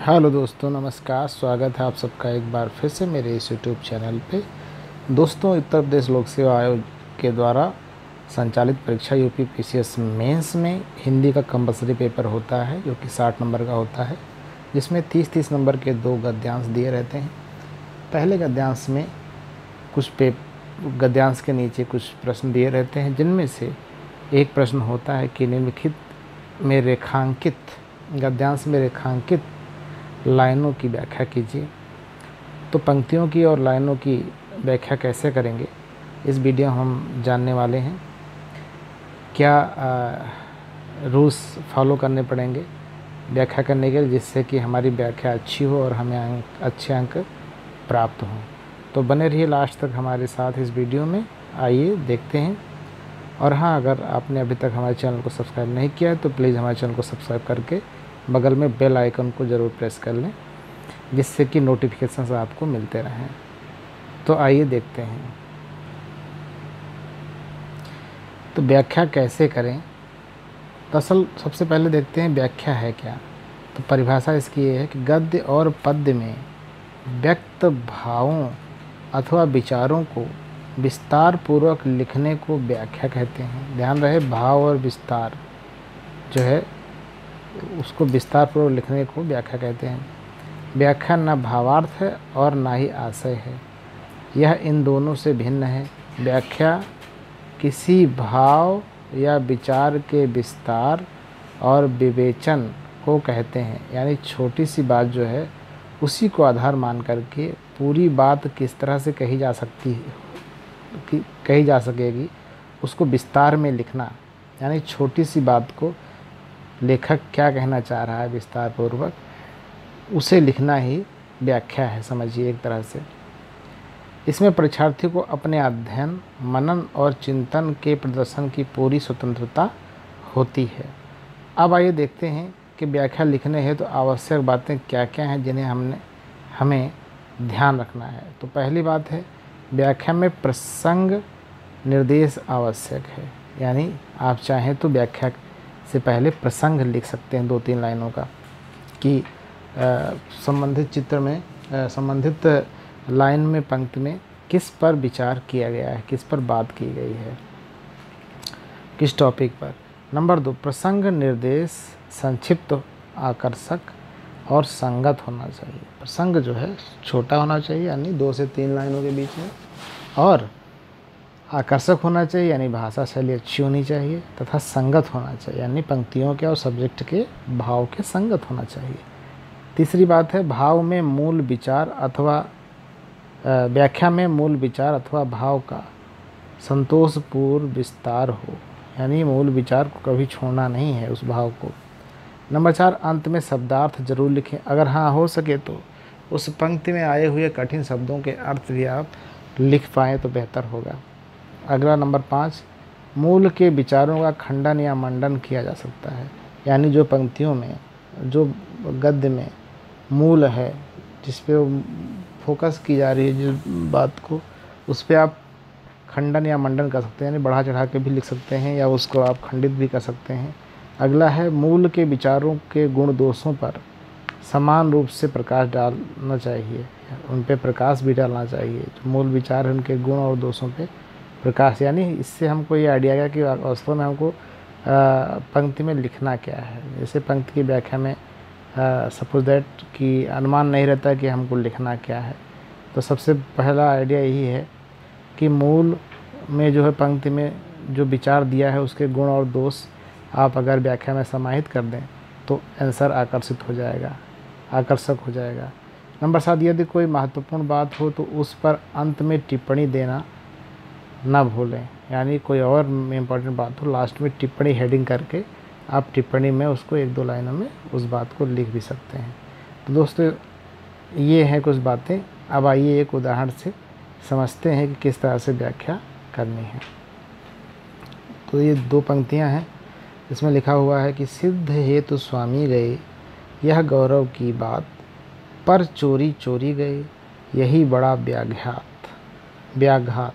Hello दोस्तों, नमस्कार। स्वागत है आप सबका एक बार फिर से मेरे इस यूट्यूब चैनल पे। दोस्तों, उत्तर प्रदेश लोक सेवा आयोग के द्वारा संचालित परीक्षा यूपी पीसीएस मेंस में हिंदी का कंपलसरी पेपर होता है जो कि 60 नंबर का होता है, जिसमें 30-30 नंबर के 2 गद्यांश दिए रहते हैं। पहले गद्यांश में गद्यांश के नीचे कुछ प्रश्न दिए रहते हैं, जिनमें से एक प्रश्न होता है कि निम्नलिखित में रेखांकित गद्यांश में रेखांकित लाइनों की व्याख्या कीजिए। तो पंक्तियों की और लाइनों की व्याख्या कैसे करेंगे, इस वीडियो हम जानने वाले हैं। क्या रूल्स फॉलो करने पड़ेंगे व्याख्या करने के लिए, जिससे कि हमारी व्याख्या अच्छी हो और हमें अच्छे अंक प्राप्त हों। तो बने रहिए लास्ट तक हमारे साथ इस वीडियो में। आइए देखते हैं। और हाँ, अगर आपने अभी तक हमारे चैनल को सब्सक्राइब नहीं किया है तो प्लीज़ हमारे चैनल को सब्सक्राइब करके बगल में बेल आइकन को ज़रूर प्रेस कर लें, जिससे कि नोटिफिकेशंस आपको मिलते रहें। तो आइए देखते हैं। तो व्याख्या कैसे करें, तो सबसे पहले देखते हैं व्याख्या है क्या। तो परिभाषा इसकी ये है कि गद्य और पद्य में व्यक्त भावों अथवा विचारों को विस्तार पूर्वक लिखने को व्याख्या कहते हैं। ध्यान रहे, भाव और विस्तार जो है उसको विस्तार पूर्वक लिखने को व्याख्या कहते हैं। व्याख्या न भावार्थ है और ना ही आशय है, यह इन दोनों से भिन्न है। व्याख्या किसी भाव या विचार के विस्तार और विवेचन को कहते हैं, यानी छोटी सी बात जो है उसी को आधार मान करके पूरी बात किस तरह से कही जा सकेगी उसको विस्तार में लिखना। यानी छोटी सी बात को लेखक क्या कहना चाह रहा है विस्तार पूर्वक उसे लिखना ही व्याख्या है, समझिए एक तरह से। इसमें परीक्षार्थी को अपने अध्ययन, मनन और चिंतन के प्रदर्शन की पूरी स्वतंत्रता होती है। अब आइए देखते हैं कि व्याख्या लिखने हैं तो आवश्यक बातें क्या क्या हैं जिन्हें हमें ध्यान रखना है। तो पहली बात है, व्याख्या में प्रसंग निर्देश आवश्यक है। यानी आप चाहें तो व्याख्या से पहले प्रसंग लिख सकते हैं 2-3 लाइनों का, कि संबंधित चित्र में संबंधित लाइन में, पंक्ति में किस पर विचार किया गया है, किस पर बात की गई है, किस टॉपिक पर। नंबर 2, प्रसंग निर्देश संक्षिप्त, आकर्षक और संगत होना चाहिए। प्रसंग जो है छोटा होना चाहिए, यानी 2 से 3 लाइनों के बीच में, और आकर्षक होना चाहिए, यानी भाषा शैली अच्छी होनी चाहिए, तथा संगत होना चाहिए, यानी पंक्तियों के और सब्जेक्ट के भाव के संगत होना चाहिए। तीसरी बात है, भाव में मूल विचार अथवा व्याख्या में मूल विचार अथवा भाव का संतोषपूर्ण विस्तार हो, यानी मूल विचार को कभी छोड़ना नहीं है उस भाव को। नंबर 4, अंत में शब्दार्थ जरूर लिखें। अगर हाँ हो सके तो उस पंक्ति में आए हुए कठिन शब्दों के अर्थ भी आप लिख पाएँ तो बेहतर होगा। अगला नंबर 5, मूल के विचारों का खंडन या मंडन किया जा सकता है। यानी जो पंक्तियों में, जो गद्य में मूल है, जिस पे फोकस की जा रही है जिस बात को, उस पे आप खंडन या मंडन कर सकते हैं, यानी बढ़ा चढ़ा के भी लिख सकते हैं या उसको आप खंडित भी कर सकते हैं। अगला है, मूल के विचारों के गुण दोषों पर समान रूप से प्रकाश डालना चाहिए, उन पे प्रकाश भी डालना चाहिए। जो मूल विचार है उनके गुण और दोषों पे प्रकाश, यानी इससे हमको ये आइडिया गया कि वास्तव में हमको पंक्ति में लिखना क्या है। जैसे पंक्ति की व्याख्या में सपोज दैट कि अनुमान नहीं रहता कि हमको लिखना क्या है, तो सबसे पहला आइडिया यही है कि मूल में जो है पंक्ति में जो विचार दिया है उसके गुण और दोष आप अगर व्याख्या में समाहित कर दें तो आंसर आकर्षक हो जाएगा। नंबर 7, यदि कोई महत्वपूर्ण बात हो तो उस पर अंत में टिप्पणी देना ना भूलें। यानी कोई और इम्पोर्टेंट बात हो, लास्ट में टिप्पणी हेडिंग करके आप टिप्पणी में उसको 1-2 लाइनों में उस बात को लिख भी सकते हैं। तो दोस्तों, ये हैं कुछ बातें। अब आइए एक उदाहरण से समझते हैं कि किस तरह से व्याख्या करनी है। तो ये 2 पंक्तियां हैं, इसमें लिखा हुआ है कि सिद्ध हेतु स्वामी गए, यह गौरव की बात, पर चोरी चोरी गए, यही बड़ा व्याघात।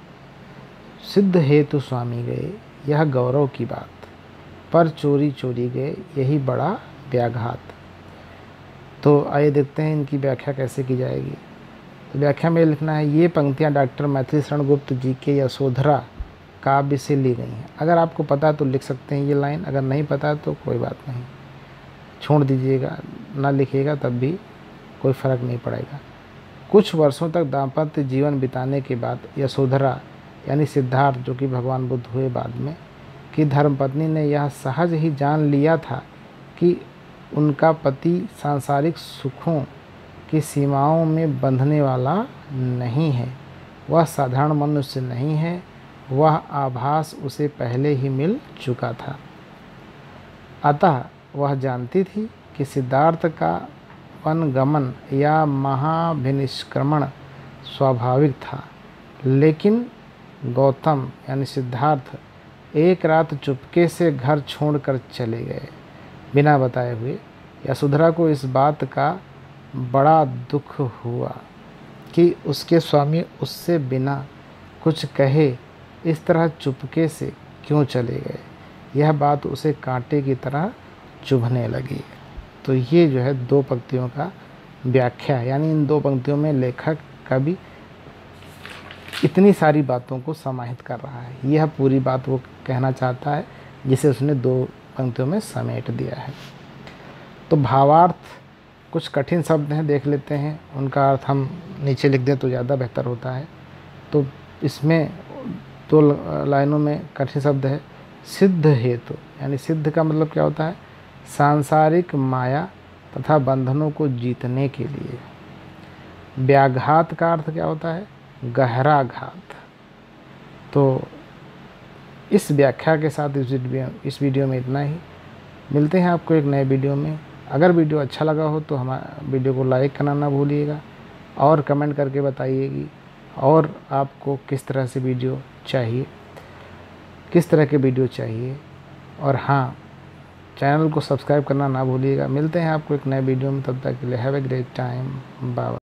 सिद्ध हेतु स्वामी गए, यह गौरव की बात, पर चोरी चोरी गए, यही बड़ा व्याघात। तो आइए देखते हैं इनकी व्याख्या कैसे की जाएगी। तो व्याख्या में लिखना है, ये पंक्तियाँ डॉक्टर मैथिली शरण गुप्त जी के यशोधरा काव्य से ली गई हैं। अगर आपको पता है तो लिख सकते हैं ये लाइन, अगर नहीं पता है तो कोई बात नहीं, छोड़ दीजिएगा, ना लिखिएगा तब भी कोई फ़र्क नहीं पड़ेगा। कुछ वर्षों तक दाम्पत्य जीवन बिताने के बाद यशोधरा यानी सिद्धार्थ, जो कि भगवान बुद्ध हुए बाद में, की धर्मपत्नी ने यह सहज ही जान लिया था कि उनका पति सांसारिक सुखों की सीमाओं में बंधने वाला नहीं है, वह साधारण मनुष्य नहीं है, वह आभास उसे पहले ही मिल चुका था। अतः वह जानती थी कि सिद्धार्थ का वनगमन या महाभिनिष्क्रमण स्वाभाविक था, लेकिन गौतम यानी सिद्धार्थ एक रात चुपके से घर छोड़कर चले गए बिना बताए हुए। यशोधरा को इस बात का बड़ा दुख हुआ कि उसके स्वामी उससे बिना कुछ कहे इस तरह चुपके से क्यों चले गए। यह बात उसे कांटे की तरह चुभने लगी। तो ये जो है 2 पंक्तियों का व्याख्या है, यानी इन 2 पंक्तियों में लेखक कवि इतनी सारी बातों को समाहित कर रहा है। यह पूरी बात वो कहना चाहता है जिसे उसने 2 पंक्तियों में समेट दिया है। तो भावार्थ, कुछ कठिन शब्द हैं, देख लेते हैं, उनका अर्थ हम नीचे लिख दें तो ज़्यादा बेहतर होता है। तो इसमें 2 लाइनों में कठिन शब्द है सिद्ध हेतु, यानी सिद्ध का मतलब क्या होता है, सांसारिक माया तथा बंधनों को जीतने के लिए। व्याघात का अर्थ क्या होता है, गहरा घात। तो इस व्याख्या के साथ इस वीडियो में इतना ही। मिलते हैं आपको एक नए वीडियो में। अगर वीडियो अच्छा लगा हो तो हमारे वीडियो को लाइक करना ना भूलिएगा और कमेंट करके बताइएगी और आपको किस तरह से वीडियो चाहिए, किस तरह के वीडियो चाहिए। और हाँ, चैनल को सब्सक्राइब करना ना भूलिएगा। मिलते हैं आपको एक नए वीडियो में, तब तक के लिए have a great time, bye.